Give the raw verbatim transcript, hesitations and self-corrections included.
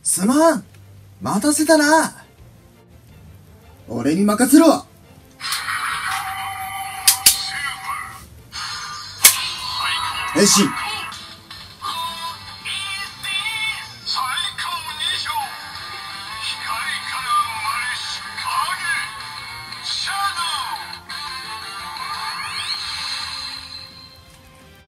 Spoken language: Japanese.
すまん。待たせたな。俺に任せろ。変身。